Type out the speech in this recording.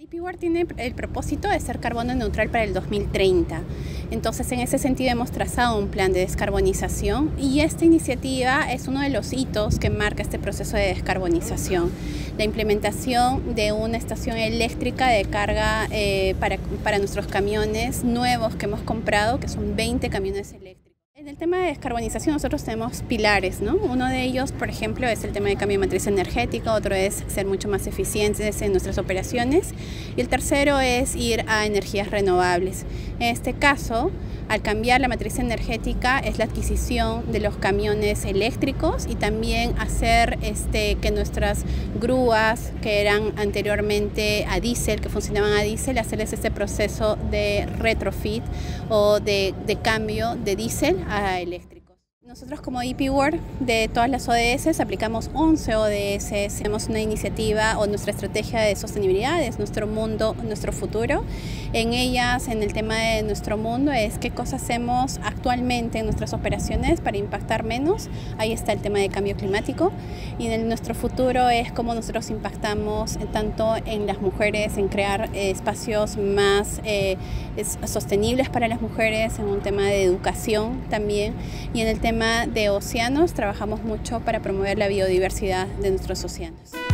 EPWOR tiene el propósito de ser carbono neutral para el 2030. Entonces, en ese sentido hemos trazado un plan de descarbonización y esta iniciativa es uno de los hitos que marca este proceso de descarbonización. La implementación de una estación eléctrica de carga para nuestros camiones nuevos que hemos comprado, que son 20 camiones eléctricos. En el tema de descarbonización nosotros tenemos pilares, ¿no? Uno de ellos, por ejemplo, es el tema de cambio de matriz energética, otro es ser mucho más eficientes en nuestras operaciones y el tercero es ir a energías renovables. En este caso, al cambiar la matriz energética es la adquisición de los camiones eléctricos y también hacer que nuestras grúas que eran anteriormente a diésel, que funcionaban a diésel, hacerles este proceso de retrofit o de cambio de diésel a eléctrico. Nosotros como EPWOR de todas las ODS aplicamos 11 ODS, tenemos una iniciativa o nuestra estrategia de sostenibilidad, es nuestro mundo, nuestro futuro. En ellas, en el tema de nuestro mundo es qué cosas hacemos actualmente en nuestras operaciones para impactar menos, ahí está el tema de cambio climático y en nuestro futuro es cómo nosotros impactamos tanto en las mujeres, en crear espacios más sostenibles para las mujeres, en un tema de educación también y en el tema de océanos trabajamos mucho para promover la biodiversidad de nuestros océanos.